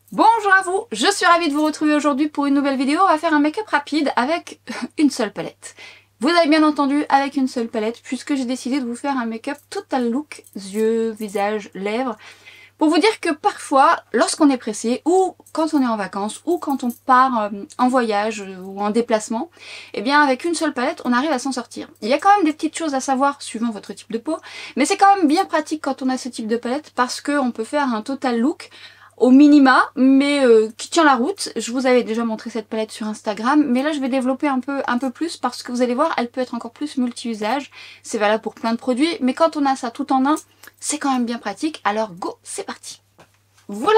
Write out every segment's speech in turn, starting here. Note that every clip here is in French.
Bonjour à vous, je suis ravie de vous retrouver aujourd'hui pour une nouvelle vidéo. On va faire un make-up rapide avec une seule palette. Vous avez bien entendu, avec une seule palette, puisque j'ai décidé de vous faire un make-up total look, yeux, visage, lèvres. Pour vous dire que parfois, lorsqu'on est pressé, ou quand on est en vacances, ou quand on part en voyage ou en déplacement, eh bien avec une seule palette, on arrive à s'en sortir. Il y a quand même des petites choses à savoir suivant votre type de peau, mais c'est quand même bien pratique quand on a ce type de palette parce qu'on peut faire un total look au minima, mais qui tient la route. Je vous avais déjà montré cette palette sur Instagram, mais là je vais développer un peu plus parce que vous allez voir, elle peut être encore plus multi-usage. C'est valable pour plein de produits, mais quand on a ça tout en un, c'est quand même bien pratique. Alors go, c'est parti. Vous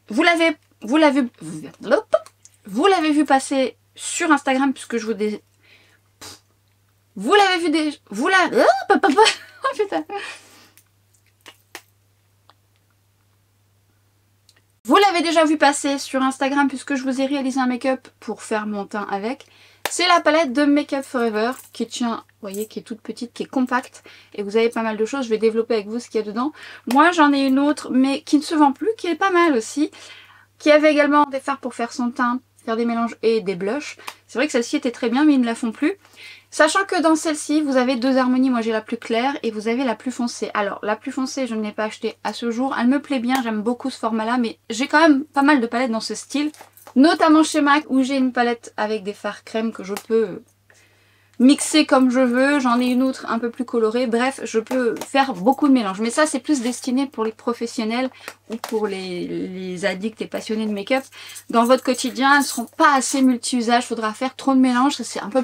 l'avez vu passer sur Instagram puisque je vous l'avez vu déjà. Oh putain. Vous l'avez déjà vu passer sur Instagram puisque je vous ai réalisé un make-up pour faire mon teint avec. C'est la palette de Make Up Forever qui tient, vous voyez, qui est toute petite, qui est compacte. Et vous avez pas mal de choses, je vais développer avec vous ce qu'il y a dedans. Moi j'en ai une autre mais qui ne se vend plus, qui est pas mal aussi. Qui avait également des fards pour faire son teint, faire des mélanges et des blushs. C'est vrai que celle-ci était très bien mais ils ne la font plus. Sachant que dans celle-ci, vous avez deux harmonies, moi j'ai la plus claire et vous avez la plus foncée. Alors la plus foncée, je ne l'ai pas achetée à ce jour, elle me plaît bien, j'aime beaucoup ce format-là, mais j'ai quand même pas mal de palettes dans ce style. Notamment chez MAC où j'ai une palette avec des fards crème que je peux mixer comme je veux. J'en ai une autre un peu plus colorée, bref, je peux faire beaucoup de mélanges. Mais ça c'est plus destiné pour les professionnels ou pour les addicts et passionnés de make-up. Dans votre quotidien, elles ne seront pas assez multi-usage, faudra faire trop de mélanges, c'est un peu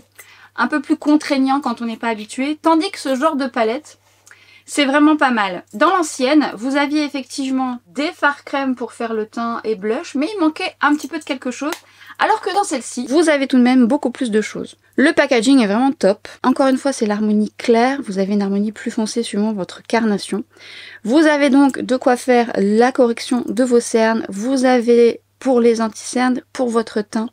plus contraignant quand on n'est pas habitué, tandis que ce genre de palette, c'est vraiment pas mal. Dans l'ancienne, vous aviez effectivement des fards crème pour faire le teint et blush, mais il manquait un petit peu de quelque chose, alors que dans celle-ci, vous avez tout de même beaucoup plus de choses. Le packaging est vraiment top. Encore une fois, c'est l'harmonie claire, vous avez une harmonie plus foncée suivant votre carnation. Vous avez donc de quoi faire la correction de vos cernes, vous avez pour les anti-cernes, pour votre teint,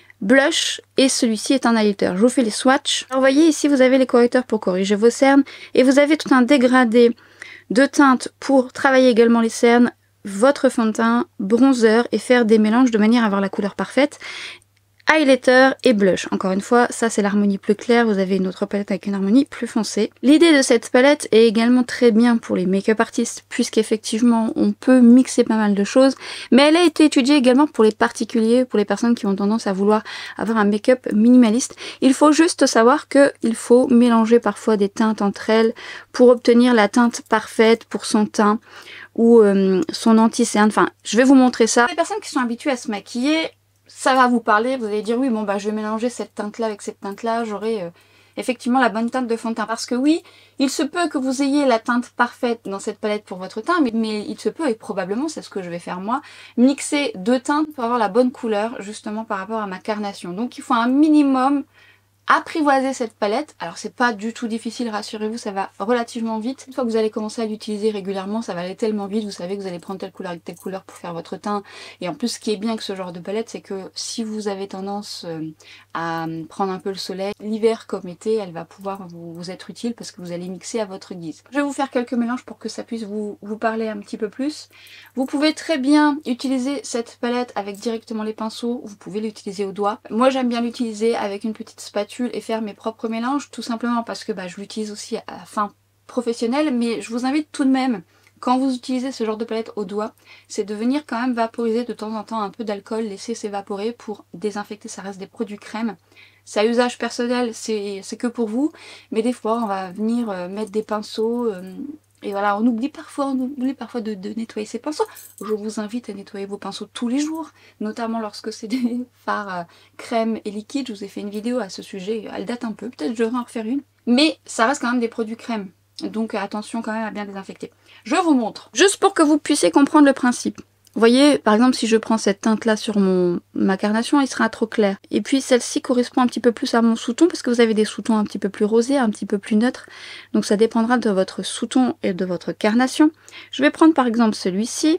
blush et celui-ci est un highlighter. Je vous fais les swatchs. Alors, vous voyez ici vous avez les correcteurs pour corriger vos cernes et vous avez tout un dégradé de teinte pour travailler également les cernes, votre fond de teint, bronzer et faire des mélanges de manière à avoir la couleur parfaite. Highlighter et blush. Encore une fois, ça c'est l'harmonie plus claire, vous avez une autre palette avec une harmonie plus foncée. L'idée de cette palette est également très bien pour les make-up artistes, puisqu'effectivement on peut mixer pas mal de choses, mais elle a été étudiée également pour les particuliers, pour les personnes qui ont tendance à vouloir avoir un make-up minimaliste. Il faut juste savoir qu'il faut mélanger parfois des teintes entre elles pour obtenir la teinte parfaite pour son teint ou son anti-cerne. Enfin, je vais vous montrer ça. Les personnes qui sont habituées à se maquiller, ça va vous parler, vous allez dire oui bon bah je vais mélanger cette teinte là avec cette teinte là, j'aurai effectivement la bonne teinte de fond de teint. Parce que oui, il se peut que vous ayez la teinte parfaite dans cette palette pour votre teint, mais il se peut, et probablement c'est ce que je vais faire moi, mixer deux teintes pour avoir la bonne couleur justement par rapport à ma carnation. Donc il faut un minimum apprivoiser cette palette. Alors c'est pas du tout difficile, rassurez-vous, ça va relativement vite. Une fois que vous allez commencer à l'utiliser régulièrement, ça va aller tellement vite, vous savez que vous allez prendre telle couleur avec telle couleur pour faire votre teint. Et en plus ce qui est bien avec ce genre de palette, c'est que si vous avez tendance à prendre un peu le soleil, l'hiver comme été, elle va pouvoir vous être utile parce que vous allez mixer à votre guise. Je vais vous faire quelques mélanges pour que ça puisse vous parler un petit peu plus. Vous pouvez très bien utiliser cette palette avec directement les pinceaux, vous pouvez l'utiliser au doigt. Moi j'aime bien l'utiliser avec une petite spatule et faire mes propres mélanges, tout simplement parce que je l'utilise aussi à fin professionnelle, mais je vous invite tout de même, quand vous utilisez ce genre de palette au doigt, c'est de venir quand même vaporiser de temps en temps un peu d'alcool, laisser s'évaporer pour désinfecter, ça reste des produits crème. C'est à usage personnel, c'est que pour vous, mais des fois on va venir mettre des pinceaux, et voilà, on oublie parfois de nettoyer ses pinceaux. Je vous invite à nettoyer vos pinceaux tous les jours, notamment lorsque c'est des fards crème et liquide. Je vous ai fait une vidéo à ce sujet, elle date un peu, peut-être je vais en refaire une. Mais ça reste quand même des produits crème, donc attention quand même à bien désinfecter. Je vous montre, juste pour que vous puissiez comprendre le principe. Vous voyez, par exemple, si je prends cette teinte-là sur ma carnation, il sera trop clair. Et puis celle-ci correspond un petit peu plus à mon sous-ton, parce que vous avez des sous-tons un petit peu plus rosés, un petit peu plus neutres. Donc ça dépendra de votre sous-ton et de votre carnation. Je vais prendre par exemple celui-ci,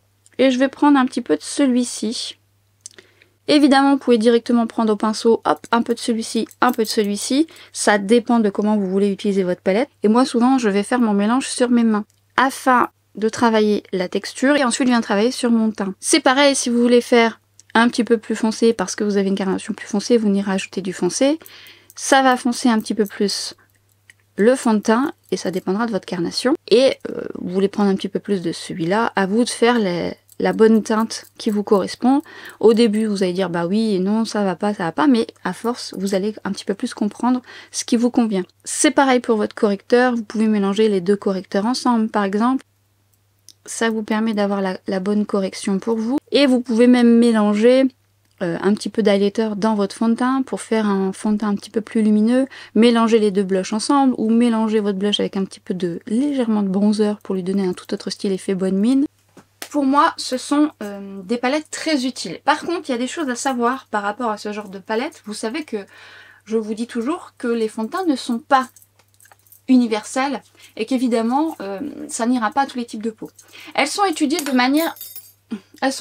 et je vais prendre un petit peu de celui-ci. Évidemment, vous pouvez directement prendre au pinceau, hop, un peu de celui-ci, un peu de celui-ci. Ça dépend de comment vous voulez utiliser votre palette. Et moi, souvent, je vais faire mon mélange sur mes mains, afin de travailler la texture et ensuite je viens travailler sur mon teint. C'est pareil si vous voulez faire un petit peu plus foncé parce que vous avez une carnation plus foncée, vous venez rajouter du foncé. Ça va foncer un petit peu plus le fond de teint et ça dépendra de votre carnation. Et vous voulez prendre un petit peu plus de celui-là, à vous de faire la bonne teinte qui vous correspond. Au début, vous allez dire bah oui et non, ça va pas, mais à force, vous allez un petit peu plus comprendre ce qui vous convient. C'est pareil pour votre correcteur, vous pouvez mélanger les deux correcteurs ensemble par exemple. Ça vous permet d'avoir la bonne correction pour vous. Et vous pouvez même mélanger un petit peu d'highlighter dans votre fond de teint pour faire un fond de teint un petit peu plus lumineux, mélanger les deux blushs ensemble ou mélanger votre blush avec un petit peu de légèrement de bronzer pour lui donner un tout autre style effet bonne mine. Pour moi, ce sont des palettes très utiles. Par contre, il y a des choses à savoir par rapport à ce genre de palette. Vous savez que je vous dis toujours que les fonds de teint ne sont pas universelles et qu'évidemment, ça n'ira pas à tous les types de peau. Elles sont étudiées de manière à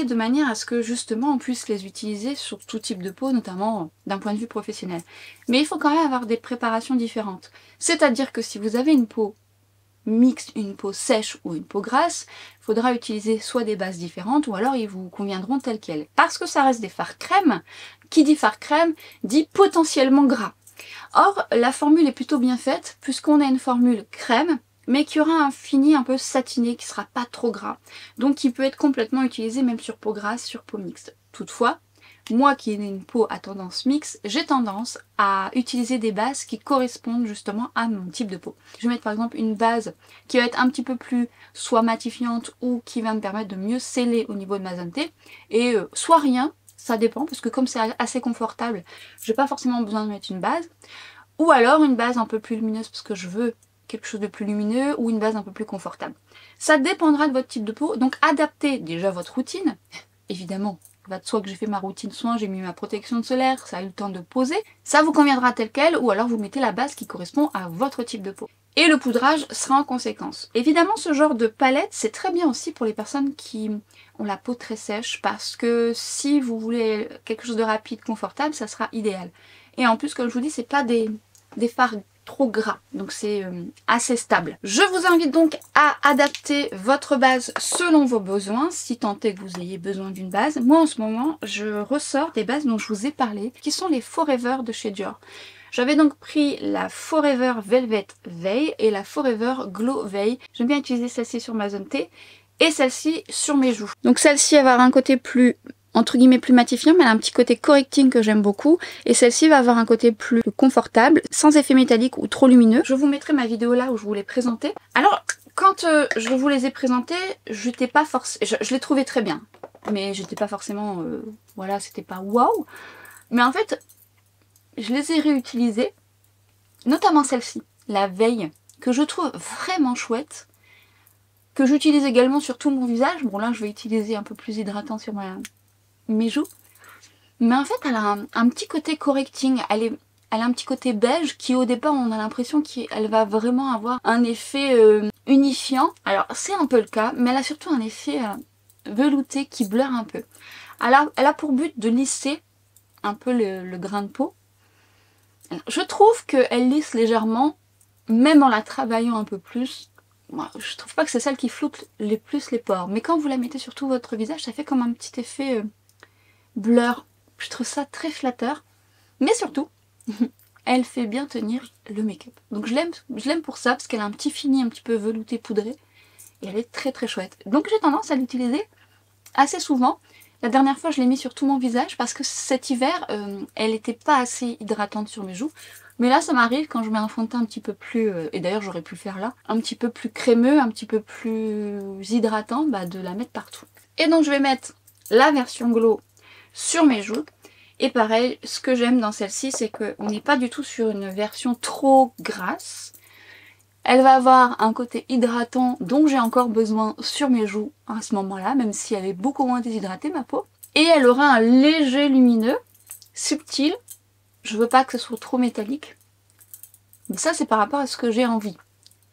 ce que justement on puisse les utiliser sur tout type de peau, notamment d'un point de vue professionnel. Mais il faut quand même avoir des préparations différentes. C'est-à-dire que si vous avez une peau mixte, une peau sèche ou une peau grasse, il faudra utiliser soit des bases différentes ou alors ils vous conviendront telles quelles. Parce que ça reste des fards crème, qui dit fard crème dit potentiellement gras. Or, la formule est plutôt bien faite puisqu'on a une formule crème mais qui aura un fini un peu satiné qui sera pas trop gras. Donc qui peut être complètement utilisé même sur peau grasse, sur peau mixte. Toutefois, moi qui ai une peau à tendance mixte, j'ai tendance à utiliser des bases qui correspondent justement à mon type de peau. Je vais mettre par exemple une base qui va être un petit peu plus soit matifiante ou qui va me permettre de mieux sceller au niveau de ma zone T. Et soit rien, ça dépend parce que comme c'est assez confortable, j'ai pas forcément besoin de mettre une base. Ou alors une base un peu plus lumineuse parce que je veux quelque chose de plus lumineux ou une base un peu plus confortable. Ça dépendra de votre type de peau, donc adaptez déjà votre routine. Évidemment, il va de soi que j'ai fait ma routine soin, j'ai mis ma protection solaire, ça a eu le temps de poser. Ça vous conviendra tel quel ou alors vous mettez la base qui correspond à votre type de peau. Et le poudrage sera en conséquence. Évidemment, ce genre de palette, c'est très bien aussi pour les personnes qui ont la peau très sèche parce que si vous voulez quelque chose de rapide, confortable, ça sera idéal. Et en plus, comme je vous dis, c'est pas des fards trop gras, donc c'est assez stable. Je vous invite donc à adapter votre base selon vos besoins, si tant est que vous ayez besoin d'une base. Moi en ce moment, je ressors des bases dont je vous ai parlé, qui sont les Forever de chez Dior. J'avais donc pris la Forever Velvet Veil et la Forever Glow Veil. J'aime bien utiliser celle-ci sur ma zone T et celle-ci sur mes joues. Donc celle-ci va avoir un côté plus entre guillemets plus matifiant, mais elle a un petit côté correcting que j'aime beaucoup. Et celle-ci va avoir un côté plus confortable, sans effet métallique ou trop lumineux. Je vous mettrai ma vidéo là où je vous l'ai présentée. Alors, quand je vous les ai présentées, j'étais pas forcément... Je les trouvais très bien. Mais j'étais pas forcément... voilà, c'était pas waouh. Mais en fait, je les ai réutilisées. Notamment celle-ci, la Veille, que je trouve vraiment chouette. Que j'utilise également sur tout mon visage. Bon là, je vais utiliser un peu plus hydratant sur mes joues, mais en fait elle a un petit côté correcting, elle a un petit côté beige qui au départ on a l'impression qu'elle va vraiment avoir un effet unifiant. Alors c'est un peu le cas, mais elle a surtout un effet velouté qui blur un peu. Elle a pour but de lisser un peu le grain de peau. Alors, je trouve qu'elle lisse légèrement, même en la travaillant un peu plus. Moi, je trouve pas que c'est celle qui floute plus les pores, mais quand vous la mettez sur tout votre visage, ça fait comme un petit effet blur. Je trouve ça très flatteur, mais surtout elle fait bien tenir le make-up. Donc je l'aime pour ça parce qu'elle a un petit fini un petit peu velouté poudré et elle est très très chouette. Donc j'ai tendance à l'utiliser assez souvent. La dernière fois je l'ai mis sur tout mon visage parce que cet hiver elle n'était pas assez hydratante sur mes joues. Mais là ça m'arrive quand je mets un fond de teint un petit peu plus, et d'ailleurs j'aurais pu le faire là, un petit peu plus crémeux, un petit peu plus hydratant, de la mettre partout. Et donc je vais mettre la version glow sur mes joues. Et pareil, ce que j'aime dans celle-ci, c'est qu'on n'est pas du tout sur une version trop grasse. Elle va avoir un côté hydratant dont j'ai encore besoin sur mes joues à ce moment-là, même si elle est beaucoup moins déshydratée ma peau. Et elle aura un léger lumineux, subtil. Je veux pas que ce soit trop métallique. Mais ça c'est par rapport à ce que j'ai envie.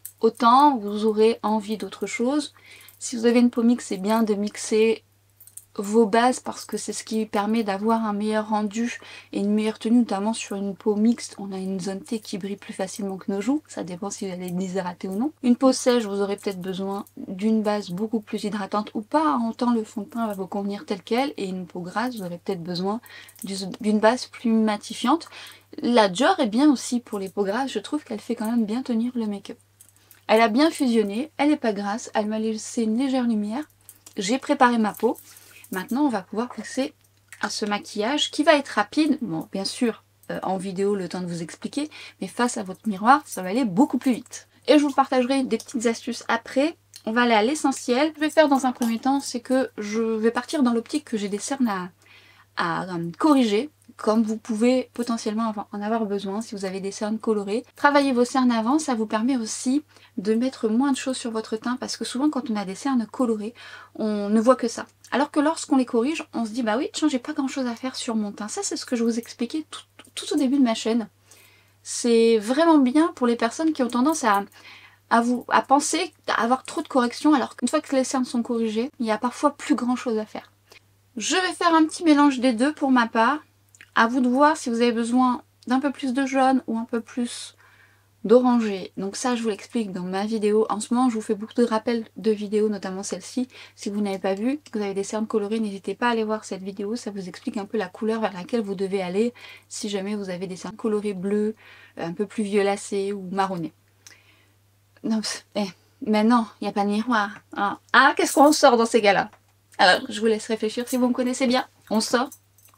Autant vous aurez envie d'autre chose. Si vous avez une peau mixte, c'est bien de mixer vos bases parce que c'est ce qui permet d'avoir un meilleur rendu et une meilleure tenue, notamment sur une peau mixte. On a une zone T qui brille plus facilement que nos joues, ça dépend si vous allez déshydrater ou non. Une peau sèche, vous aurez peut-être besoin d'une base beaucoup plus hydratante ou pas, en temps le fond de teint va vous convenir tel quel, et une peau grasse, vous aurez peut-être besoin d'une base plus matifiante. La Dior est bien aussi pour les peaux grasses, je trouve qu'elle fait quand même bien tenir le make-up. Elle a bien fusionné, elle n'est pas grasse, elle m'a laissé une légère lumière. J'ai préparé ma peau. Maintenant, on va pouvoir passer à ce maquillage qui va être rapide. Bon, bien sûr, en vidéo, le temps de vous expliquer, mais face à votre miroir, ça va aller beaucoup plus vite. Et je vous partagerai des petites astuces après. On va aller à l'essentiel. Ce que je vais faire dans un premier temps, c'est que je vais partir dans l'optique que j'ai des cernes à corriger, comme vous pouvez potentiellement en avoir besoin si vous avez des cernes colorées. Travaillez vos cernes avant, ça vous permet aussi de mettre moins de choses sur votre teint, parce que souvent quand on a des cernes colorées, on ne voit que ça. Alors que lorsqu'on les corrige, on se dit bah oui, tiens, j'ai pas grand chose à faire sur mon teint. Ça, c'est ce que je vous expliquais tout au début de ma chaîne. C'est vraiment bien pour les personnes qui ont tendance à penser à avoir trop de corrections, alors qu'une fois que les cernes sont corrigées, il y a parfois plus grand chose à faire. Je vais faire un petit mélange des deux pour ma part. À vous de voir si vous avez besoin d'un peu plus de jaune ou un peu plus d'orangé. Donc ça, je vous l'explique dans ma vidéo. En ce moment, je vous fais beaucoup de rappels de vidéos, notamment celle-ci. Si vous n'avez pas vu, que vous avez des cernes colorées, n'hésitez pas à aller voir cette vidéo. Ça vous explique un peu la couleur vers laquelle vous devez aller si jamais vous avez des cernes colorées bleues, un peu plus violacées ou marronnées. Non, mais non, il n'y a pas de miroir. Ah, qu'est-ce qu'on sort dans ces cas-là? Alors, je vous laisse réfléchir. Si vous me connaissez bien, on sort.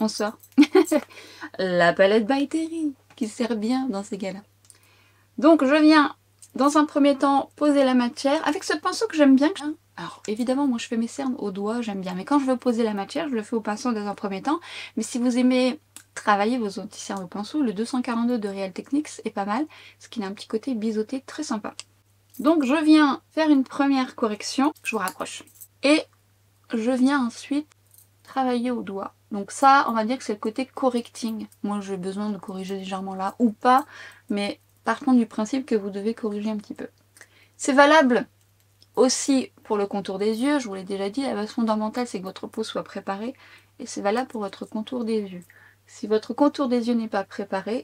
La palette by Terry, qui sert bien dans ces cas-là. Donc, je viens, dans un premier temps, poser la matière avec ce pinceau que j'aime bien. Alors, évidemment, moi, je fais mes cernes au doigt, j'aime bien. Mais quand je veux poser la matière, je le fais au pinceau dans un premier temps. Mais si vous aimez travailler vos anti-cernes au pinceau, le 242 de Real Techniques est pas mal, parce qu'il a un petit côté biseauté très sympa. Donc, je viens faire une première correction. Je vous rapproche. Et je viens ensuite travailler au doigt. Donc ça, on va dire que c'est le côté correcting. Moi, j'ai besoin de corriger légèrement là ou pas, mais partons du principe que vous devez corriger un petit peu. C'est valable aussi pour le contour des yeux. Je vous l'ai déjà dit, la base fondamentale, c'est que votre peau soit préparée, et c'est valable pour votre contour des yeux. Si votre contour des yeux n'est pas préparé,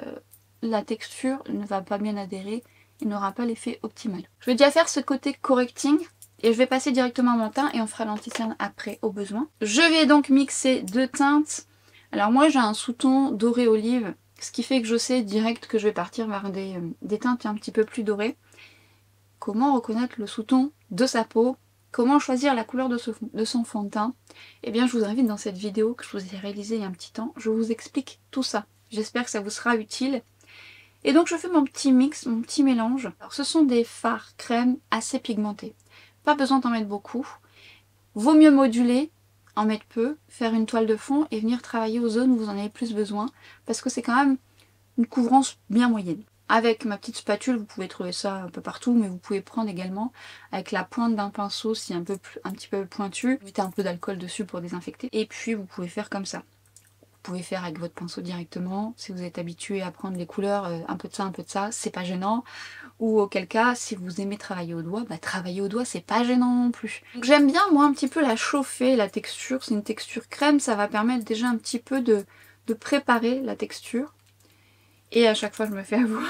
la texture ne va pas bien adhérer, il n'aura pas l'effet optimal. Je vais déjà faire ce côté correcting. Et je vais passer directement à mon teint et on fera l'anti-cerne après au besoin. Je vais donc mixer deux teintes. Alors moi j'ai un sous-ton doré olive, ce qui fait que je sais direct que je vais partir vers des teintes un petit peu plus dorées. Comment reconnaître le sous-ton de sa peau? Comment choisir la couleur de son fond de teint? Eh bien je vous invite dans cette vidéo que je vous ai réalisée il y a un petit temps. Je vous explique tout ça. J'espère que ça vous sera utile. Et donc je fais mon petit mix, mon petit mélange. Alors ce sont des fards crème assez pigmentés. Pas besoin d'en mettre beaucoup. Vaut mieux moduler, en mettre peu, faire une toile de fond et venir travailler aux zones où vous en avez plus besoin, parce que c'est quand même une couvrance bien moyenne. Avec ma petite spatule, vous pouvez trouver ça un peu partout, mais vous pouvez prendre également avec la pointe d'un pinceau, si un petit peu pointu, mettez un peu d'alcool dessus pour désinfecter, et puis vous pouvez faire comme ça. Vous pouvez faire avec votre pinceau directement, si vous êtes habitué à prendre les couleurs, un peu de ça, c'est pas gênant. Ou auquel cas, si vous aimez travailler au doigt, bah travailler au doigt c'est pas gênant non plus. J'aime bien moi un petit peu la chauffer, la texture, c'est une texture crème, ça va permettre déjà un petit peu de préparer la texture. Et à chaque fois je me fais avoir.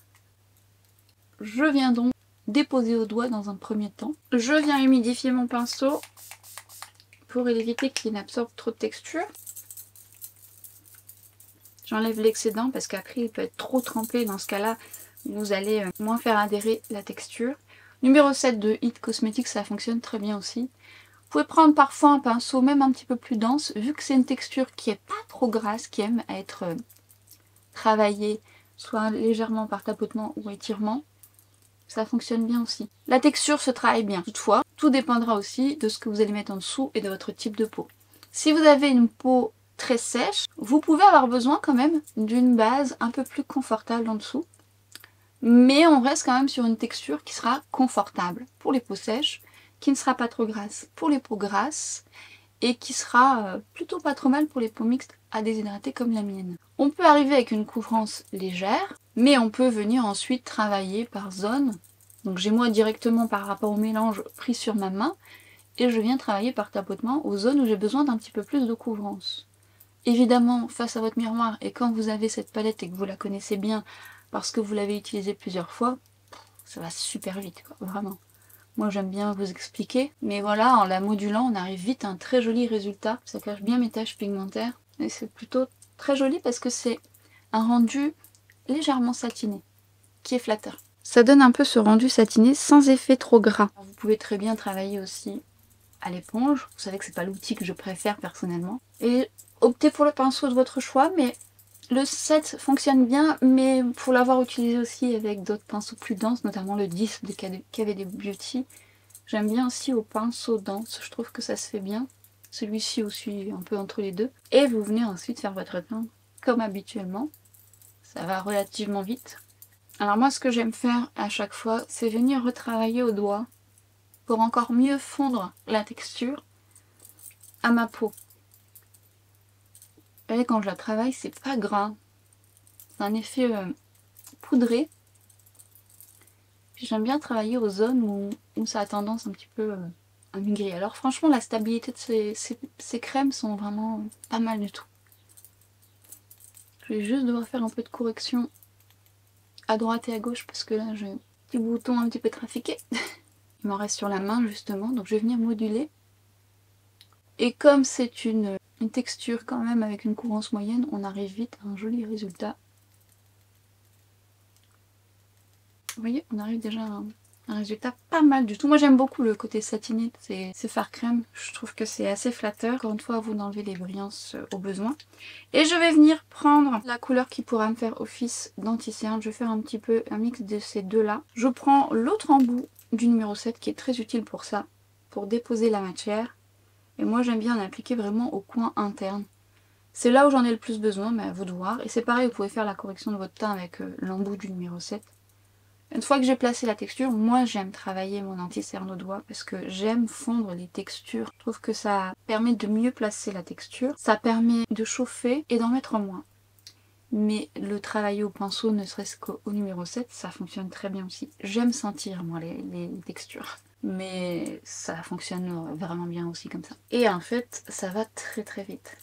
Je viens donc déposer au doigt dans un premier temps. Je viens humidifier mon pinceau pour éviter qu'il n'absorbe trop de texture. J'enlève l'excédent parce qu'après il peut être trop trempé. Dans ce cas-là, vous allez moins faire adhérer la texture. Numéro 7 de It Cosmetics, ça fonctionne très bien aussi. Vous pouvez prendre parfois un pinceau même un petit peu plus dense, vu que c'est une texture qui est pas trop grasse, qui aime à être travaillée, soit légèrement par tapotement ou étirement. Ça fonctionne bien aussi. La texture se travaille bien. Toutefois, tout dépendra aussi de ce que vous allez mettre en dessous et de votre type de peau. Si vous avez une peau très sèche, vous pouvez avoir besoin quand même d'une base un peu plus confortable en dessous. Mais on reste quand même sur une texture qui sera confortable pour les peaux sèches, qui ne sera pas trop grasse pour les peaux grasses et qui sera plutôt pas trop mal pour les peaux mixtes à déshydrater comme la mienne. On peut arriver avec une couvrance légère, mais on peut venir ensuite travailler par zone. Donc j'ai moi directement par rapport au mélange pris sur ma main et je viens travailler par tapotement aux zones où j'ai besoin d'un petit peu plus de couvrance. Évidemment, face à votre miroir, et quand vous avez cette palette et que vous la connaissez bien, parce que vous l'avez utilisée plusieurs fois, ça va super vite, quoi, vraiment. Moi j'aime bien vous expliquer, mais voilà, en la modulant, on arrive vite à un très joli résultat. Ça cache bien mes taches pigmentaires, et c'est plutôt très joli parce que c'est un rendu légèrement satiné, qui est flatteur. Ça donne un peu ce rendu satiné sans effet trop gras. Vous pouvez très bien travailler aussi à l'éponge. Vous savez que c'est pas l'outil que je préfère personnellement. Et optez pour le pinceau de votre choix, mais le 7 fonctionne bien, mais il faut l'avoir utilisé aussi avec d'autres pinceaux plus denses, notamment le 10 de KVD Beauty. J'aime bien aussi au pinceau dense, je trouve que ça se fait bien. Celui-ci aussi un peu entre les deux. Et vous venez ensuite faire votre teint comme habituellement. Ça va relativement vite. Alors moi ce que j'aime faire à chaque fois, c'est venir retravailler au doigt pour encore mieux fondre la texture à ma peau. Vous voyez, quand je la travaille, c'est pas gras. C'est un effet poudré. Puis j'aime bien travailler aux zones où ça a tendance un petit peu à maigrir. Alors franchement, la stabilité de ces crèmes sont vraiment pas mal du tout. Je vais juste devoir faire un peu de correction à droite et à gauche parce que là j'ai un petit bouton un petit peu trafiqué. Il m'en reste sur la main justement, donc je vais venir moduler. Et comme c'est une texture quand même avec une couvrance moyenne, on arrive vite à un joli résultat. Vous voyez, on arrive déjà à un résultat pas mal du tout. Moi j'aime beaucoup le côté satiné de ces fards crème. Je trouve que c'est assez flatteur. Encore une fois, vous d'enlever les brillances au besoin. Et je vais venir prendre la couleur qui pourra me faire office d'anti-cerne. Je vais faire un petit peu un mix de ces deux-là. Je prends l'autre embout du numéro 7 qui est très utile pour ça, pour déposer la matière. Et moi j'aime bien en appliquer vraiment au coin interne. C'est là où j'en ai le plus besoin, mais à vous de voir. Et c'est pareil, vous pouvez faire la correction de votre teint avec l'embout du numéro 7. Une fois que j'ai placé la texture, moi j'aime travailler mon anti-cerne au doigt parce que j'aime fondre les textures. Je trouve que ça permet de mieux placer la texture, ça permet de chauffer et d'en mettre moins. Mais le travailler au pinceau, ne serait-ce qu'au numéro 7, ça fonctionne très bien aussi. J'aime sentir moi les textures, mais ça fonctionne vraiment bien aussi comme ça. Et en fait, ça va très très vite.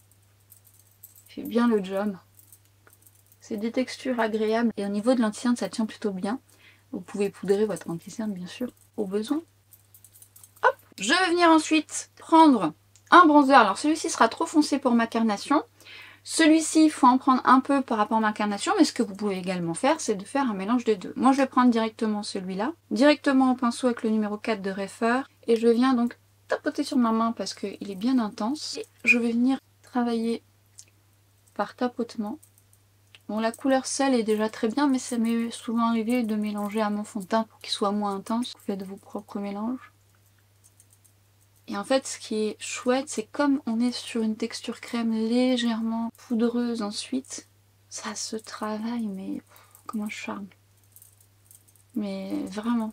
Fait bien le job. C'est des textures agréables et au niveau de l'anti-cerne ça tient plutôt bien. Vous pouvez poudrer votre anti-cerne bien sûr au besoin. Hop. Je vais venir ensuite prendre un bronzer. Alors celui-ci sera trop foncé pour ma carnation. Celui-ci il faut en prendre un peu par rapport à ma carnation, mais ce que vous pouvez également faire c'est de faire un mélange des deux. Moi je vais prendre directement celui-là, directement au pinceau avec le numéro 4 de Reifer. Et je viens donc tapoter sur ma main parce qu'il est bien intense. Et je vais venir travailler par tapotement. Bon, la couleur sel est déjà très bien, mais ça m'est souvent arrivé de mélanger à mon fond de teint pour qu'il soit moins intense. Vous faites vos propres mélanges. Et en fait, ce qui est chouette, c'est comme on est sur une texture crème légèrement poudreuse ensuite, ça se travaille, mais comme un charme. Mais vraiment,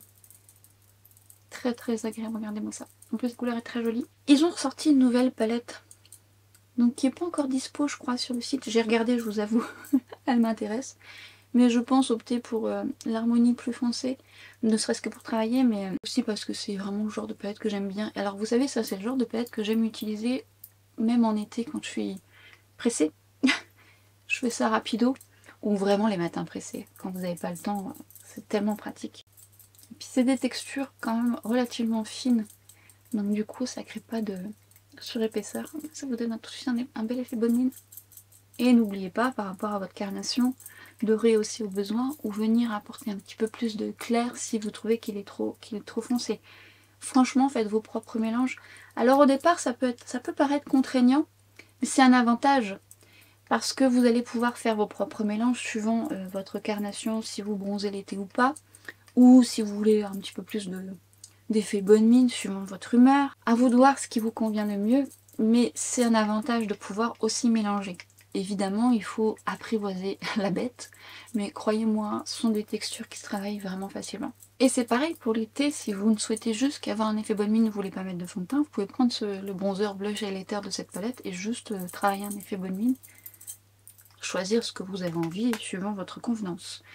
très très agréable, regardez-moi ça. En plus, la couleur est très jolie. Ils ont ressorti une nouvelle palette. Donc qui n'est pas encore dispo je crois sur le site. J'ai regardé, je vous avoue, elle m'intéresse. Mais je pense opter pour l'harmonie plus foncée, ne serait-ce que pour travailler, mais aussi parce que c'est vraiment le genre de palette que j'aime bien. Alors vous savez, ça c'est le genre de palette que j'aime utiliser même en été quand je suis pressée. Je fais ça rapido, ou vraiment les matins pressés. Quand vous n'avez pas le temps, c'est tellement pratique. Et puis c'est des textures quand même relativement fines, donc du coup ça crée pas de surépaisseur. Ça vous donne tout de suite un bel effet bonne mine. Et n'oubliez pas, par rapport à votre carnation, dorer aussi au besoin ou venir apporter un petit peu plus de clair si vous trouvez qu'il est trop foncé. Franchement, faites vos propres mélanges. Alors au départ, ça peut paraître contraignant, mais c'est un avantage. Parce que vous allez pouvoir faire vos propres mélanges suivant votre carnation, si vous bronzez l'été ou pas. Ou si vous voulez un petit peu plus d'effet bonne mine, suivant votre humeur. À vous de voir ce qui vous convient le mieux, mais c'est un avantage de pouvoir aussi mélanger. Évidemment, il faut apprivoiser la bête, mais croyez-moi, ce sont des textures qui se travaillent vraiment facilement. Et c'est pareil pour l'été, si vous ne souhaitez juste qu'avoir un effet bonne mine, vous voulez pas mettre de fond de teint, vous pouvez prendre le bronzer blush highlighter de cette palette et juste travailler un effet bonne mine. Choisir ce que vous avez envie suivant votre convenance.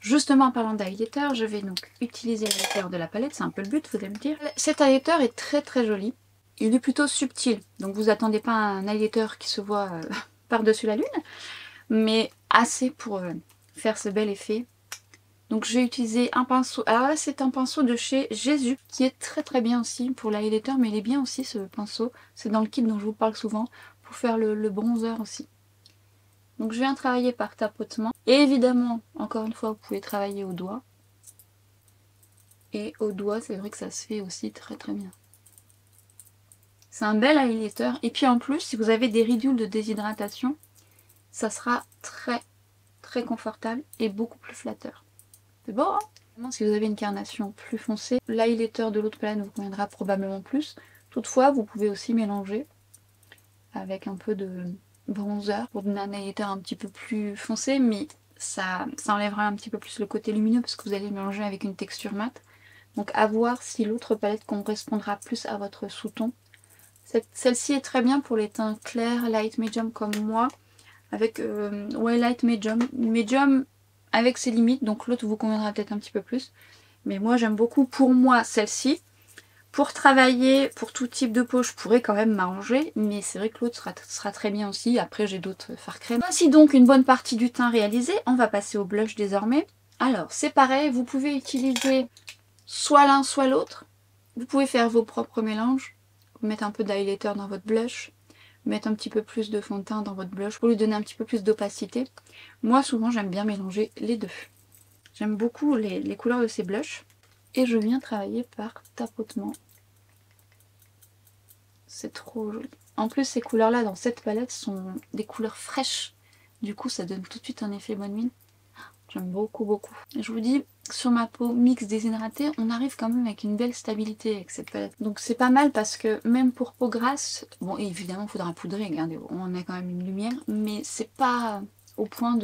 Justement, en parlant d'highlighter, je vais donc utiliser l'highlighter de la palette, c'est un peu le but, vous allez me dire. Cet highlighter est très très joli. Il est plutôt subtil, donc vous attendez pas à un highlighter qui se voit par-dessus la lune, mais assez pour faire ce bel effet. Donc je vais utiliser un pinceau, alors là c'est un pinceau de chez Jésus, qui est très très bien aussi pour l'highlighter, mais il est bien aussi ce pinceau, c'est dans le kit dont je vous parle souvent, pour faire le bronzer aussi. Donc je viens travailler par tapotement, et évidemment, encore une fois, vous pouvez travailler au doigt. Et au doigt, c'est vrai que ça se fait aussi très très bien. C'est un bel highlighter. Et puis en plus, si vous avez des ridules de déshydratation, ça sera très très confortable et beaucoup plus flatteur. C'est beau, hein? Si vous avez une carnation plus foncée, l'highlighter de l'autre palette vous conviendra probablement plus. Toutefois, vous pouvez aussi mélanger avec un peu de bronzer pour donner un highlighter un petit peu plus foncé, mais ça enlèvera un petit peu plus le côté lumineux parce que vous allez mélanger avec une texture mate. Donc à voir si l'autre palette correspondra plus à votre sous-ton. Celle-ci est très bien pour les teints clairs, light medium comme moi, avec ouais, light medium, medium avec ses limites, donc l'autre vous conviendra peut-être un petit peu plus. Mais moi j'aime beaucoup pour moi celle-ci. Pour travailler, pour tout type de peau, je pourrais quand même m'arranger, mais c'est vrai que l'autre sera très bien aussi. Après j'ai d'autres fards crème. Voici donc une bonne partie du teint réalisé. On va passer au blush désormais. Alors c'est pareil, vous pouvez utiliser soit l'un soit l'autre. Vous pouvez faire vos propres mélanges. Mettre un peu d'highlighter dans votre blush, mettre un petit peu plus de fond de teint dans votre blush pour lui donner un petit peu plus d'opacité. Moi souvent j'aime bien mélanger les deux. J'aime beaucoup les couleurs de ces blushs et je viens travailler par tapotement. C'est trop joli. En plus ces couleurs là dans cette palette sont des couleurs fraîches, du coup ça donne tout de suite un effet bonne mine. J'aime beaucoup beaucoup. Et je vous dis, sur ma peau mixte déshydratée, on arrive quand même avec une belle stabilité avec cette palette. Donc c'est pas mal parce que même pour peau grasse, bon évidemment il faudra poudrer, regardez, on a quand même une lumière, mais c'est pas au point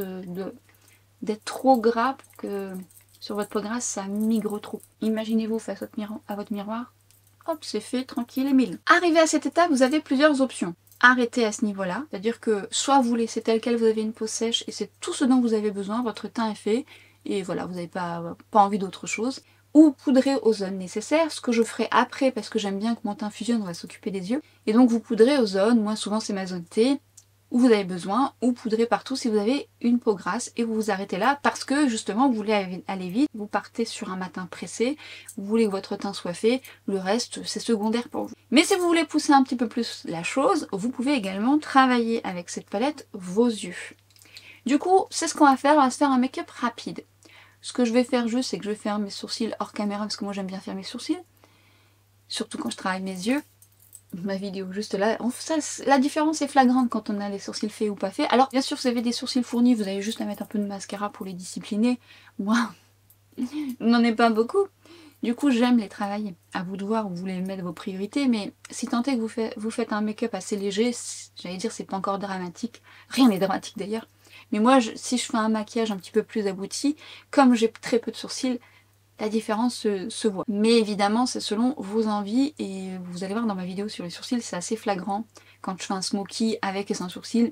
d'être trop gras pour que sur votre peau grasse ça migre trop. Imaginez-vous face à votre miroir, hop c'est fait, tranquille et mille. Arrivé à cette étape, vous avez plusieurs options. Arrêtez à ce niveau-là, c'est-à-dire que soit vous laissez tel quel, vous avez une peau sèche et c'est tout ce dont vous avez besoin, votre teint est fait et voilà, vous n'avez pas envie d'autre chose, ou poudrez aux zones nécessaires, ce que je ferai après parce que j'aime bien que mon teint fusionne, on va s'occuper des yeux, et donc vous poudrez aux zones, moi souvent c'est ma zone T, où vous avez besoin, ou poudrez partout si vous avez une peau grasse et vous vous arrêtez là parce que justement vous voulez aller vite, vous partez sur un matin pressé, vous voulez que votre teint soit fait, le reste c'est secondaire pour vous. Mais si vous voulez pousser un petit peu plus la chose, vous pouvez également travailler avec cette palette vos yeux. Du coup, c'est ce qu'on va faire, on va se faire un make-up rapide. Ce que je vais faire juste, c'est que je vais faire mes sourcils hors caméra parce que moi j'aime bien faire mes sourcils, surtout quand je travaille mes yeux. Ma vidéo juste là, la différence est flagrante quand on a les sourcils faits ou pas faits. Alors bien sûr si vous avez des sourcils fournis, vous avez juste à mettre un peu de mascara pour les discipliner. Moi, n'en ai pas beaucoup. Du coup j'aime les travailler. À vous de voir où vous voulez mettre vos priorités, mais si tant est que vous faites un make-up assez léger, j'allais dire c'est pas encore dramatique, rien n'est dramatique d'ailleurs. Mais moi si je fais un maquillage un petit peu plus abouti, comme j'ai très peu de sourcils, la différence se voit. Mais évidemment, c'est selon vos envies et vous allez voir dans ma vidéo sur les sourcils, c'est assez flagrant. Quand je fais un smoky avec et sans sourcils,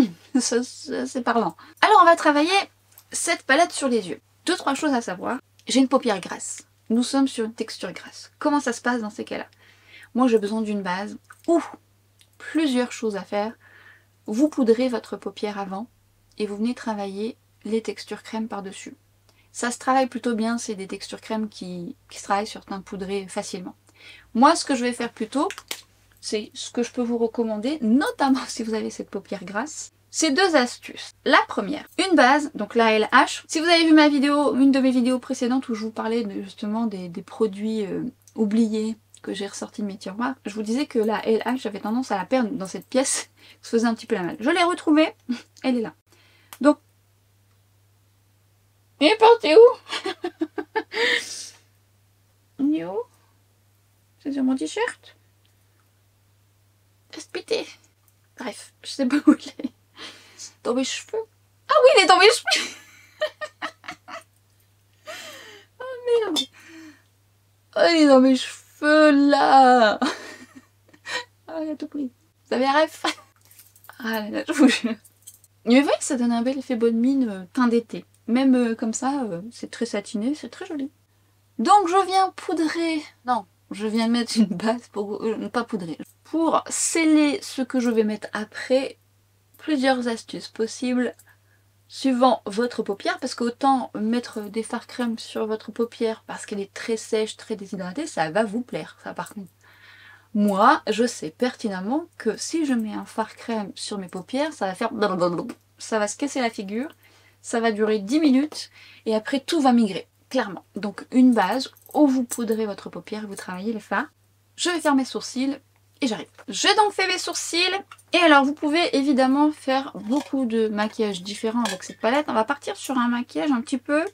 c'est parlant. Alors on va travailler cette palette sur les yeux. 2-3 choses à savoir. J'ai une paupière grasse. Nous sommes sur une texture grasse. Comment ça se passe dans ces cas-là? Moi j'ai besoin d'une base ou plusieurs choses à faire. Vous poudrez votre paupière avant et vous venez travailler les textures crème par-dessus. Ça se travaille plutôt bien, c'est des textures crème qui se travaillent sur teint poudré facilement. Moi, ce que je vais faire plutôt, c'est ce que je peux vous recommander, notamment si vous avez cette paupière grasse, c'est 2 astuces. La première, une base, donc la LH. Si vous avez vu ma vidéo, une de mes vidéos précédentes où je vous parlais justement des produits oubliés que j'ai ressortis de mes tiroirs, je vous disais que la LH, j'avais tendance à la perdre dans cette pièce, ça faisait un petit peu la mal. Je l'ai retrouvée, elle est là. Donc, il est parti où? Il est où? C'est sur mon t-shirt? Laisse péter. Bref, je sais pas où il est. Dans mes cheveux. Ah oui, il est dans mes cheveux. Oh merde. Oh, il est dans mes cheveux là. Ah, il a tout pris. Vous avez la ref? Ah là là, je vous jure. Mais vous voyez que ça donne un bel effet bonne mine teint d'été. Même comme ça, c'est très satiné, c'est très joli. Donc je viens poudrer, non, je viens mettre une base pour, pas poudrer, pour sceller ce que je vais mettre après. Plusieurs astuces possibles suivant votre paupière, parce qu'autant mettre des fards crème sur votre paupière parce qu'elle est très sèche, très déshydratée, ça va vous plaire, ça par contre. Moi, je sais pertinemment que si je mets un fard crème sur mes paupières, ça va faire blablabla, ça va se casser la figure, ça va durer 10 minutes et après tout va migrer, clairement. Donc une base où vous poudrez votre paupière, vous travaillez les fards. Je vais faire mes sourcils et j'arrive. J'ai donc fait mes sourcils et alors vous pouvez évidemment faire beaucoup de maquillages différents avec cette palette. On va partir sur un maquillage un petit peu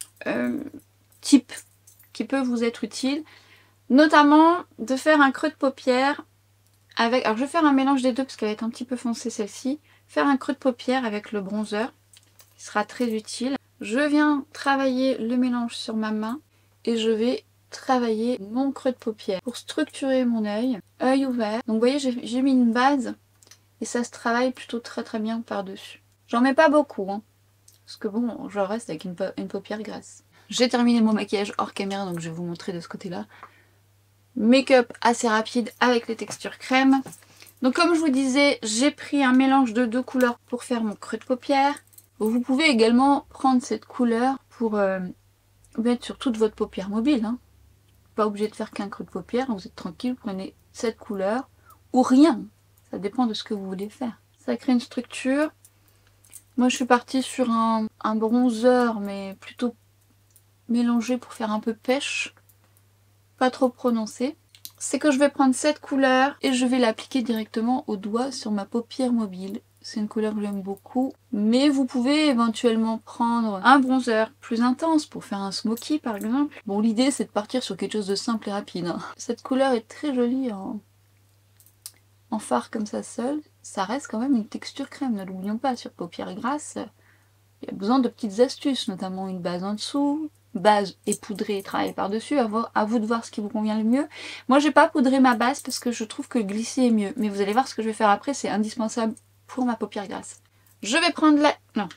type qui peut vous être utile. Notamment de faire un creux de paupière avec... Alors je vais faire un mélange des deux parce qu'elle va être un petit peu foncée celle-ci. Faire un creux de paupière avec le bronzer qui sera très utile. Je viens travailler le mélange sur ma main et je vais travailler mon creux de paupière pour structurer mon œil, œil ouvert. Donc vous voyez j'ai mis une base et ça se travaille plutôt très bien par-dessus. J'en mets pas beaucoup hein, parce que bon je reste avec une paupière grasse. J'ai terminé mon maquillage hors caméra donc je vais vous montrer de ce côté-là. Make-up assez rapide avec les textures crème. Donc comme je vous disais, j'ai pris un mélange de deux couleurs pour faire mon creux de paupière. Vous pouvez également prendre cette couleur pour mettre sur toute votre paupière mobile. Hein. Pas obligé de faire qu'un creux de paupière, vous êtes tranquille, vous prenez cette couleur ou rien. Ça dépend de ce que vous voulez faire. Ça crée une structure. Moi je suis partie sur un bronzer mais plutôt mélangé pour faire un peu pêche. Pas trop prononcé, c'est que je vais prendre cette couleur et je vais l'appliquer directement au doigt sur ma paupière mobile. C'est une couleur que j'aime beaucoup, mais vous pouvez éventuellement prendre un bronzer plus intense pour faire un smoky par exemple. Bon, l'idée c'est de partir sur quelque chose de simple et rapide. Hein. Cette couleur est très jolie en fard comme ça seul. Ça reste quand même une texture crème, ne l'oublions pas, sur paupières grasses. Il y a besoin de petites astuces, notamment une base en dessous, base et poudrée et travailler par-dessus, à vous de voir ce qui vous convient le mieux. Moi j'ai pas poudré ma base parce que je trouve que glisser est mieux, mais vous allez voir ce que je vais faire après, c'est indispensable pour ma paupière grasse. Je vais prendre la... non.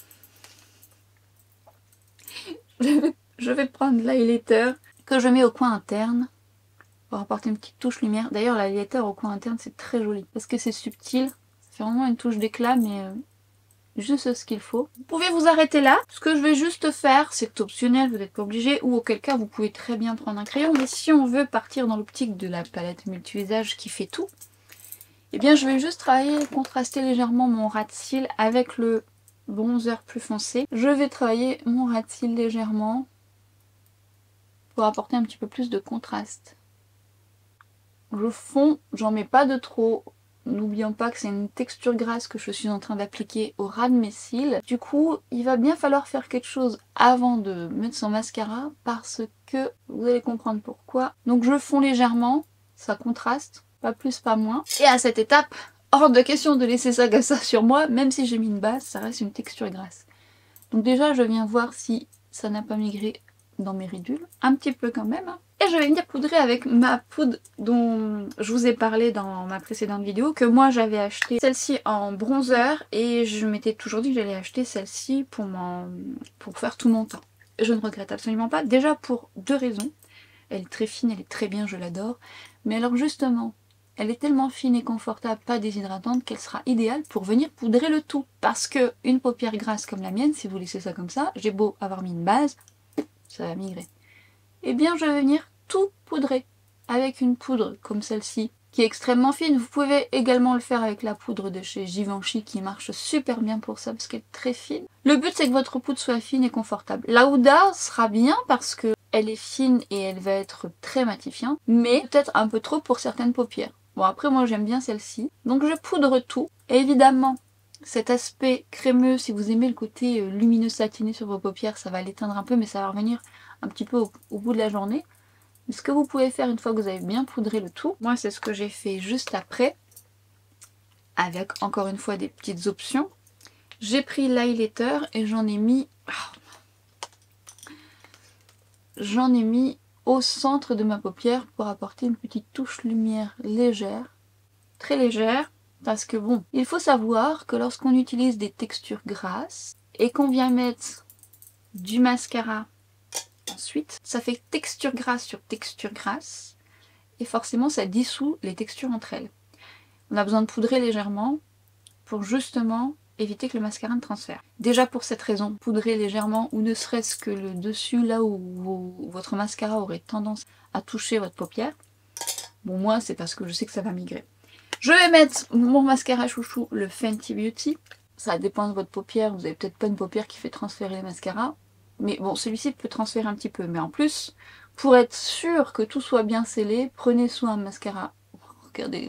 Je vais prendre l'highlighter que je mets au coin interne pour apporter une petite touche lumière. D'ailleurs l'highlighter au coin interne c'est très joli parce que c'est subtil, ça fait vraiment une touche d'éclat mais... juste ce qu'il faut. Vous pouvez vous arrêter là. Ce que je vais juste faire, c'est optionnel, vous n'êtes pas obligé, ou auquel cas vous pouvez très bien prendre un crayon. Mais si on veut partir dans l'optique de la palette multi-usage qui fait tout, eh bien je vais juste travailler et contraster légèrement mon ras de cils avec le bronzer plus foncé. Je vais travailler mon ras de cils légèrement pour apporter un petit peu plus de contraste. Je fonds, j'en mets pas de trop. N'oublions pas que c'est une texture grasse que je suis en train d'appliquer au ras de mes cils. Du coup, il va bien falloir faire quelque chose avant de mettre son mascara parce que vous allez comprendre pourquoi. Donc je fonds légèrement, ça contraste, pas plus pas moins. Et à cette étape, hors de question de laisser ça comme ça sur moi, même si j'ai mis une base, ça reste une texture grasse. Donc déjà, je viens voir si ça n'a pas migré dans mes ridules, un petit peu quand même. Et je vais venir poudrer avec ma poudre dont je vous ai parlé dans ma précédente vidéo, que moi j'avais acheté celle-ci en bronzer et je m'étais toujours dit que j'allais acheter celle-ci pour faire tout mon teint. Je ne regrette absolument pas, déjà pour deux raisons. Elle est très fine, elle est très bien, je l'adore. Mais alors justement, elle est tellement fine et confortable, pas déshydratante, qu'elle sera idéale pour venir poudrer le tout. Parce que une paupière grasse comme la mienne, si vous laissez ça comme ça, j'ai beau avoir mis une base, ça va migrer. Eh bien je vais venir tout poudrer avec une poudre comme celle-ci qui est extrêmement fine. Vous pouvez également le faire avec la poudre de chez Givenchy qui marche super bien pour ça parce qu'elle est très fine. Le but c'est que votre poudre soit fine et confortable. La Huda sera bien parce que elle est fine et elle va être très matifiante, mais peut-être un peu trop pour certaines paupières. Bon après moi j'aime bien celle-ci. Donc je poudre tout. Et évidemment cet aspect crémeux, si vous aimez le côté lumineux satiné sur vos paupières, ça va l'éteindre un peu mais ça va revenir un petit peu au bout de la journée. Mais ce que vous pouvez faire une fois que vous avez bien poudré le tout, moi c'est ce que j'ai fait juste après, avec encore une fois des petites options. J'ai pris l'highlighter et j'en ai mis au centre de ma paupière pour apporter une petite touche lumière légère, très légère, parce que bon, il faut savoir que lorsqu'on utilise des textures grasses et qu'on vient mettre du mascara ensuite. Ça fait texture grasse sur texture grasse. Et forcément ça dissout les textures entre elles. On a besoin de poudrer légèrement pour justement éviter que le mascara ne transfère. Déjà pour cette raison, poudrer légèrement ou ne serait-ce que le dessus là où votre mascara aurait tendance à toucher votre paupière. Bon, moi c'est parce que je sais que ça va migrer. Je vais mettre mon mascara chouchou, le Fenty Beauty. Ça dépend de votre paupière, vous avez peut-être pas une paupière qui fait transférer les mascaras. Mais bon, celui-ci peut transférer un petit peu. Mais en plus, pour être sûr que tout soit bien scellé, prenez soin un mascara. Regardez,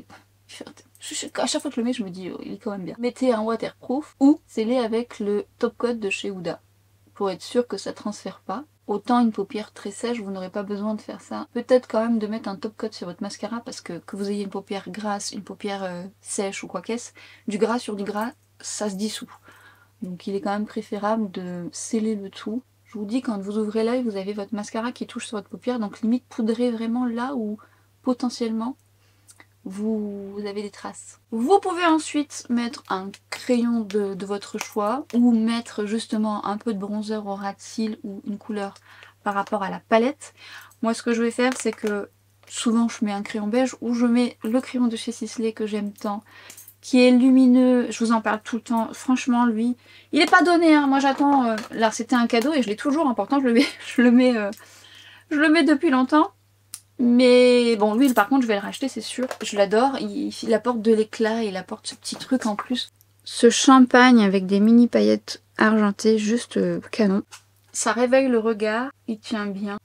à chaque fois que je le mets, je me dis, oh, il est quand même bien. Mettez un waterproof ou scellez avec le top coat de chez Huda. Pour être sûr que ça transfère pas. Autant une paupière très sèche, vous n'aurez pas besoin de faire ça. Peut-être quand même de mettre un top coat sur votre mascara parce que vous ayez une paupière grasse, une paupière sèche ou quoi qu'est-ce, du gras sur du gras, ça se dissout. Donc il est quand même préférable de sceller le tout. Je vous dis, quand vous ouvrez l'œil, vous avez votre mascara qui touche sur votre paupière, donc limite poudrez vraiment là où potentiellement vous avez des traces. Vous pouvez ensuite mettre un crayon de votre choix ou mettre justement un peu de bronzer au ras de cils ou une couleur par rapport à la palette. Moi ce que je vais faire c'est que souvent je mets un crayon beige ou je mets le crayon de chez Sisley que j'aime tant, qui est lumineux, je vous en parle tout le temps, franchement lui, il n'est pas donné, hein. Moi j'attends, là c'était un cadeau et je l'ai toujours, important, je le mets depuis longtemps, mais bon lui par contre je vais le racheter c'est sûr, je l'adore, il apporte de l'éclat, il apporte ce petit truc en plus, ce champagne avec des mini paillettes argentées, juste canon, ça réveille le regard, il tient bien,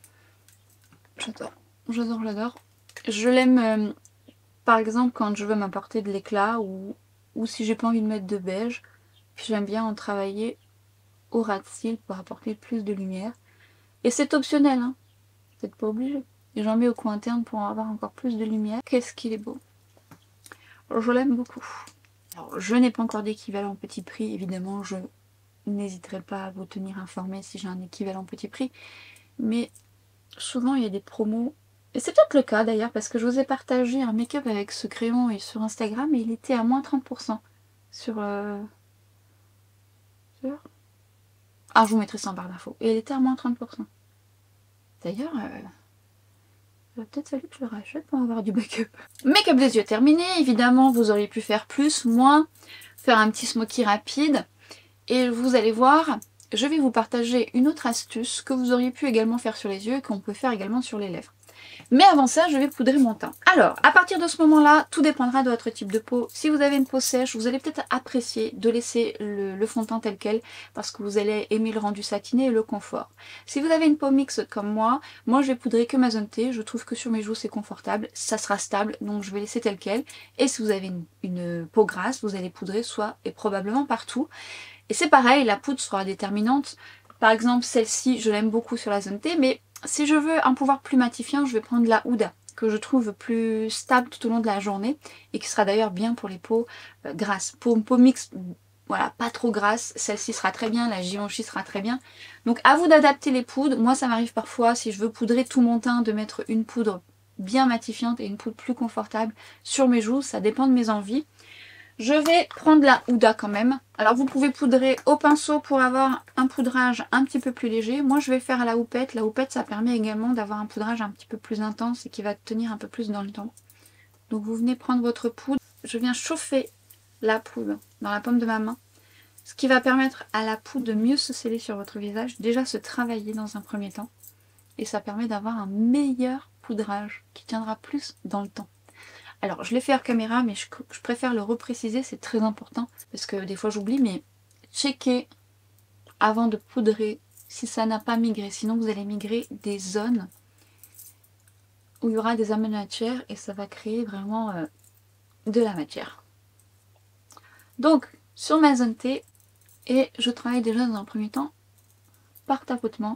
j'adore, j'adore, j'adore, je l'aime. Par exemple quand je veux m'apporter de l'éclat ou si j'ai pas envie de mettre de beige, j'aime bien en travailler au ras de cils pour apporter plus de lumière. Et c'est optionnel, hein, vous n'êtes pas obligé. Et j'en mets au coin interne pour avoir encore plus de lumière. Qu'est-ce qu'il est beau. Je l'aime beaucoup. Alors, je n'ai pas encore d'équivalent petit prix, évidemment je n'hésiterai pas à vous tenir informé si j'ai un équivalent petit prix. Mais souvent il y a des promos. Et c'est peut-être le cas d'ailleurs parce que je vous ai partagé un make-up avec ce crayon et sur Instagram et il était à moins 30% sur... Ah, je vous mettrai ça en barre d'infos. Et il était à moins 30%. D'ailleurs, il aurait peut-être fallu que je le rachète pour avoir du make-up. Make-up des yeux terminé. Évidemment, vous auriez pu faire plus, moins, faire un petit smoky rapide. Et vous allez voir, je vais vous partager une autre astuce que vous auriez pu également faire sur les yeux et qu'on peut faire également sur les lèvres. Mais avant ça, je vais poudrer mon teint. Alors, à partir de ce moment-là, tout dépendra de votre type de peau. Si vous avez une peau sèche, vous allez peut-être apprécier de laisser le fond de teint tel quel parce que vous allez aimer le rendu satiné et le confort. Si vous avez une peau mixte comme moi je vais poudrer que ma zone T. Je trouve que sur mes joues, c'est confortable, ça sera stable, donc je vais laisser tel quel. Et si vous avez une peau grasse, vous allez poudrer soit et probablement partout. Et c'est pareil, la poudre sera déterminante. Par exemple, celle-ci, je l'aime beaucoup sur la zone T, mais si je veux un pouvoir plus matifiant, je vais prendre la Huda, que je trouve plus stable tout au long de la journée et qui sera d'ailleurs bien pour les peaux grasses. Pour une peau mixte, voilà, pas trop grasse, celle-ci sera très bien, la Givenchy sera très bien. Donc à vous d'adapter les poudres. Moi ça m'arrive parfois, si je veux poudrer tout mon teint, de mettre une poudre bien matifiante et une poudre plus confortable sur mes joues, ça dépend de mes envies. Je vais prendre la Huda quand même. Alors vous pouvez poudrer au pinceau pour avoir un poudrage un petit peu plus léger. Moi je vais faire à la houppette. La houppette ça permet également d'avoir un poudrage un petit peu plus intense et qui va tenir un peu plus dans le temps. Donc vous venez prendre votre poudre. Je viens chauffer la poudre dans la paume de ma main. Ce qui va permettre à la poudre de mieux se sceller sur votre visage. Déjà se travailler dans un premier temps. Et ça permet d'avoir un meilleur poudrage qui tiendra plus dans le temps. Alors je l'ai fait hors caméra mais je préfère le repréciser, c'est très important parce que des fois j'oublie, mais checkez avant de poudrer si ça n'a pas migré, sinon vous allez migrer des zones où il y aura des amas de matière et ça va créer vraiment de la matière. Donc sur ma zone T, et je travaille déjà dans un premier temps par tapotement.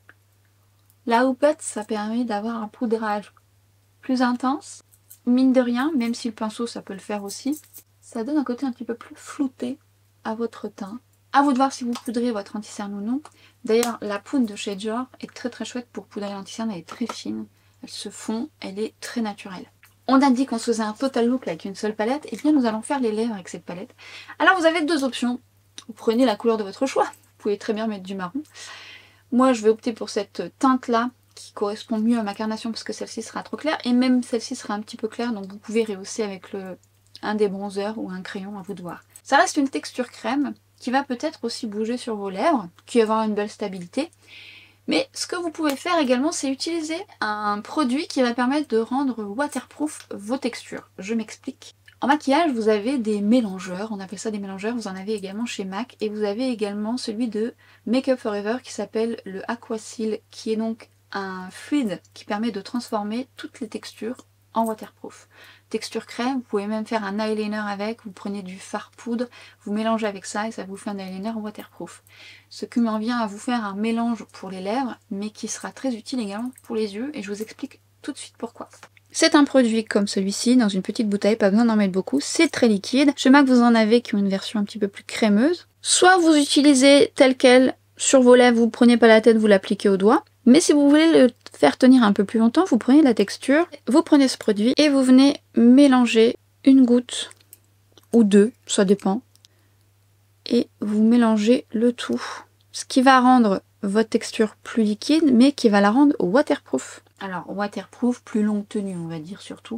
La houppette ça permet d'avoir un poudrage plus intense. Mine de rien, même si le pinceau ça peut le faire aussi, ça donne un côté un petit peu plus flouté à votre teint. À vous de voir si vous poudrez votre anti-cerne ou non. D'ailleurs la poudre de chez Dior est très très chouette pour poudrer l'anti-cerne, elle est très fine, elle se fond, elle est très naturelle. On a dit qu'on se faisait un total look avec une seule palette, et bien nous allons faire les lèvres avec cette palette. Alors vous avez deux options, vous prenez la couleur de votre choix. pouvez très bien mettre du marron. Moi je vais opter pour cette teinte là qui correspond mieux à ma carnation parce que celle-ci sera trop claire et même celle-ci sera un petit peu claire, donc vous pouvez rehausser avec un des bronzers ou un crayon, à vous de voir. Ça reste une texture crème qui va peut-être aussi bouger sur vos lèvres, qui va avoir une belle stabilité. Mais ce que vous pouvez faire également, c'est utiliser un produit qui va permettre de rendre waterproof vos textures. Je m'explique. En maquillage, vous avez des mélangeurs, on appelle ça des mélangeurs, vous en avez également chez MAC, et vous avez également celui de Make Up For Ever qui s'appelle le Aquasil, qui est donc un fluide qui permet de transformer toutes les textures en waterproof. Texture crème, vous pouvez même faire un eyeliner avec, vous prenez du fard poudre, vous mélangez avec ça et ça vous fait un eyeliner en waterproof. Ce qui m'en vient à vous faire un mélange pour les lèvres, mais qui sera très utile également pour les yeux, et je vous explique tout de suite pourquoi. C'est un produit comme celui-ci, dans une petite bouteille, pas besoin d'en mettre beaucoup, c'est très liquide. Chez MAC, vous en avez qui ont une version un petit peu plus crémeuse. Soit vous utilisez tel quel sur vos lèvres, vous ne prenez pas la tête, vous l'appliquez au doigt. Mais si vous voulez le faire tenir un peu plus longtemps, vous prenez la texture, vous prenez ce produit et vous venez mélanger une goutte ou deux, ça dépend. Et vous mélangez le tout. Ce qui va rendre votre texture plus liquide, mais qui va la rendre waterproof. Alors, waterproof, plus longue tenue, on va dire surtout.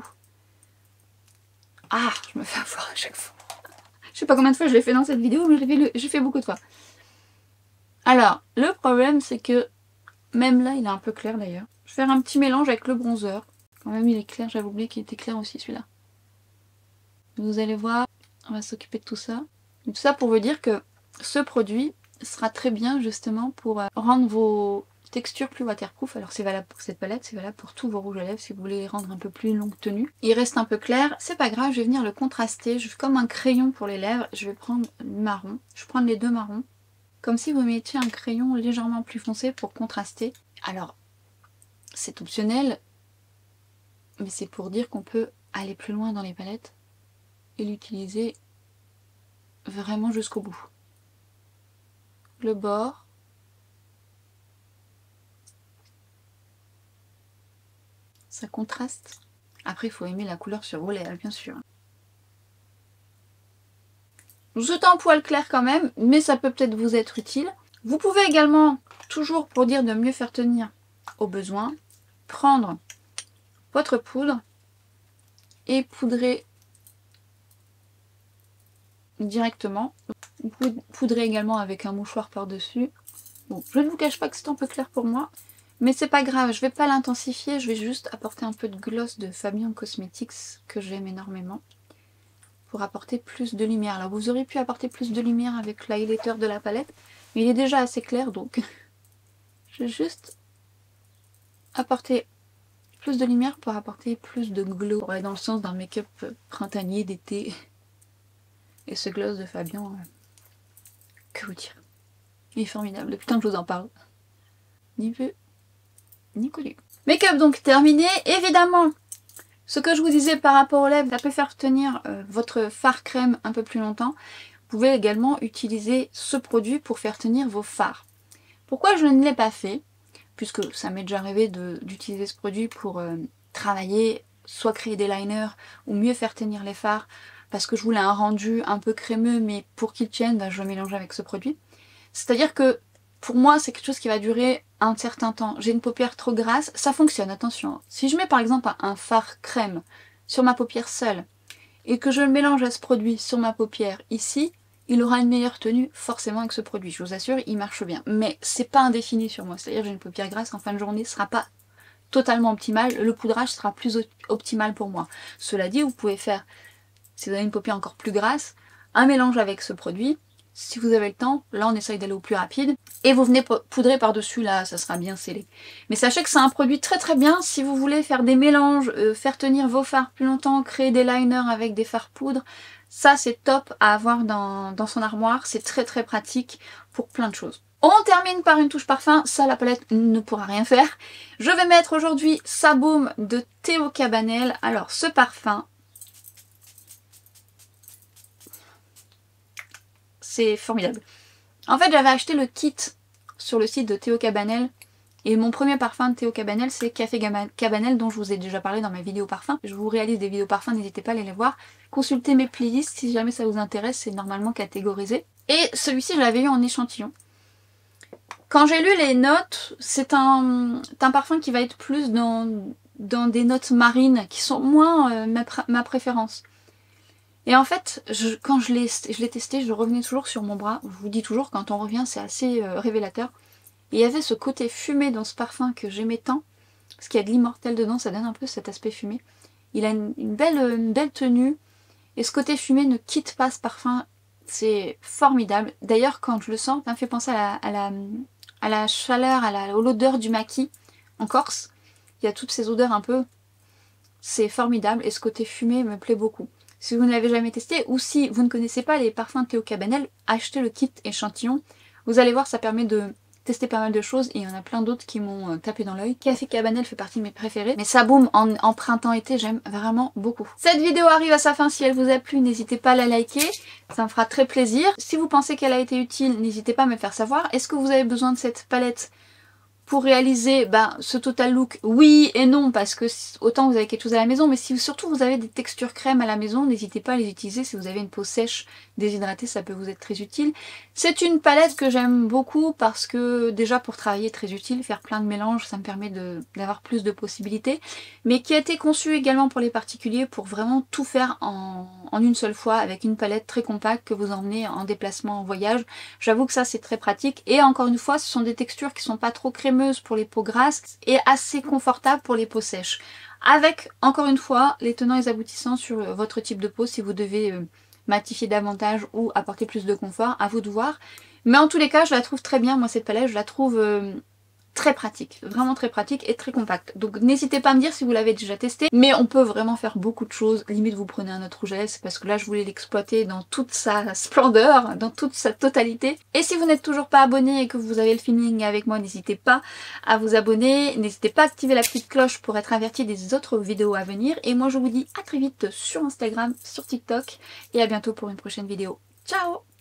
Ah, je me fais avoir à chaque fois. Je sais pas combien de fois je l'ai fait dans cette vidéo, mais j'ai fait beaucoup de fois. Alors, le problème, c'est que même là, il est un peu clair d'ailleurs. Je vais faire un petit mélange avec le bronzer. Quand même, il est clair, j'avais oublié qu'il était clair aussi celui-là. Vous allez voir, on va s'occuper de tout ça. Et tout ça pour vous dire que ce produit sera très bien justement pour rendre vos textures plus waterproof. Alors c'est valable pour cette palette, c'est valable pour tous vos rouges à lèvres si vous voulez les rendre un peu plus longue tenue. Il reste un peu clair, c'est pas grave, je vais venir le contraster. Je fais comme un crayon pour les lèvres, je vais prendre le marron. Je vais prendre les deux marrons. Comme si vous mettiez un crayon légèrement plus foncé pour contraster. Alors, c'est optionnel, mais c'est pour dire qu'on peut aller plus loin dans les palettes et l'utiliser vraiment jusqu'au bout. Le bord. Ça contraste. Après, il faut aimer la couleur sur vos lèvres, bien sûr. C'est un poil clair quand même, mais ça peut peut-être vous être utile. Vous pouvez également, toujours pour dire de mieux faire tenir au besoin, prendre votre poudre et poudrer directement. Vous pouvez poudrer également avec un mouchoir par-dessus. Bon, je ne vous cache pas que c'est un peu clair pour moi, mais c'est pas grave, je vais pas l'intensifier, je vais juste apporter un peu de gloss de Fabian Cosmetics que j'aime énormément, pour apporter plus de lumière. Alors vous auriez pu apporter plus de lumière avec l'highlighter de la palette, mais il est déjà assez clair, donc je vais juste apporter plus de lumière pour apporter plus de glow, pour aller dans le sens d'un make-up printanier d'été. Et ce gloss de Fabian, que vous dire, il est formidable, depuis le temps que je vous en parle. Ni vu, ni connu. Make-up donc terminé, évidemment. Ce que je vous disais par rapport aux lèvres, ça peut faire tenir votre fard crème un peu plus longtemps. Vous pouvez également utiliser ce produit pour faire tenir vos fards. Pourquoi je ne l'ai pas fait? Puisque ça m'est déjà arrivé d'utiliser ce produit pour travailler, soit créer des liners ou mieux faire tenir les fards, parce que je voulais un rendu un peu crémeux, mais pour qu'il tienne, je le mélange avec ce produit. C'est-à-dire que pour moi, c'est quelque chose qui va durer un certain temps. J'ai une paupière trop grasse, ça fonctionne, attention. Si je mets par exemple un fard crème sur ma paupière seule et que je le mélange à ce produit sur ma paupière ici, il aura une meilleure tenue forcément avec ce produit. Je vous assure, il marche bien. Mais c'est pas indéfini sur moi. C'est-à-dire que j'ai une paupière grasse en fin de journée, ce sera pas totalement optimal. Le poudrage sera plus optimal pour moi. Cela dit, vous pouvez faire, si vous avez une paupière encore plus grasse, un mélange avec ce produit. Si vous avez le temps, là on essaye d'aller au plus rapide. Et vous venez poudrer par-dessus, là ça sera bien scellé. Mais sachez que c'est un produit très très bien si vous voulez faire des mélanges, faire tenir vos fards plus longtemps, créer des liners avec des fards poudre. Ça c'est top à avoir dans son armoire, c'est très très pratique pour plein de choses. On termine par une touche parfum, ça la palette ne pourra rien faire. Je vais mettre aujourd'hui Saboum de Théo Cabanel. Alors ce parfum, c'est formidable. En fait, j'avais acheté le kit sur le site de Théo Cabanel. Et mon premier parfum de Théo Cabanel, c'est Café Cabanel, dont je vous ai déjà parlé dans mes vidéos parfums. Je vous réalise des vidéos parfums, n'hésitez pas à aller les voir. Consultez mes playlists si jamais ça vous intéresse, c'est normalement catégorisé. Et celui-ci, je l'avais eu en échantillon. Quand j'ai lu les notes, c'est un parfum qui va être plus dans des notes marines, qui sont moins ma préférence. Et en fait, quand je l'ai testé, je revenais toujours sur mon bras. Je vous dis toujours, quand on revient, c'est assez révélateur. Et il y avait ce côté fumé dans ce parfum que j'aimais tant, parce qu'il y a de l'immortel dedans, ça donne un peu cet aspect fumé. Il a une belle tenue, et ce côté fumé ne quitte pas ce parfum, c'est formidable. D'ailleurs, quand je le sens, ça me fait penser à la chaleur, à l'odeur du maquis en Corse. Il y a toutes ces odeurs un peu, c'est formidable, et ce côté fumé me plaît beaucoup. Si vous ne l'avez jamais testé, ou si vous ne connaissez pas les parfums de Théo Cabanel, achetez le kit échantillon. Vous allez voir, ça permet de tester pas mal de choses, et il y en a plein d'autres qui m'ont tapé dans l'œil. Café Cabanel fait partie de mes préférés, mais Saboum en printemps-été, j'aime vraiment beaucoup. Cette vidéo arrive à sa fin, si elle vous a plu, n'hésitez pas à la liker, ça me fera très plaisir. Si vous pensez qu'elle a été utile, n'hésitez pas à me le faire savoir. Est-ce que vous avez besoin de cette palette pour réaliser ce total look? Oui et non, parce que autant vous avez quelque chose à la maison, mais si surtout vous avez des textures crème à la maison, n'hésitez pas à les utiliser. Si vous avez une peau sèche, déshydratée, ça peut vous être très utile. C'est une palette que j'aime beaucoup parce que déjà pour travailler très utile, faire plein de mélanges, ça me permet d'avoir plus de possibilités, mais qui a été conçue également pour les particuliers pour vraiment tout faire en une seule fois avec une palette très compacte que vous emmenez en déplacement, en voyage. J'avoue que ça c'est très pratique, et encore une fois ce sont des textures qui sont pas trop crémeuses pour les peaux grasses et assez confortables pour les peaux sèches. Avec, encore une fois, les tenants et les aboutissants sur votre type de peau, si vous devez matifier davantage ou apporter plus de confort, à vous de voir. Mais en tous les cas, je la trouve très bien, moi cette palette, je la trouve très pratique, vraiment très pratique et très compacte. Donc n'hésitez pas à me dire si vous l'avez déjà testé, mais on peut vraiment faire beaucoup de choses. Limite vous prenez un autre rouge à lèvres, c'est parce que là je voulais l'exploiter dans toute sa splendeur, dans toute sa totalité. Et si vous n'êtes toujours pas abonné et que vous avez le feeling avec moi, n'hésitez pas à vous abonner, n'hésitez pas à activer la petite cloche pour être averti des autres vidéos à venir. Et moi je vous dis à très vite sur Instagram, sur TikTok, et à bientôt pour une prochaine vidéo. Ciao!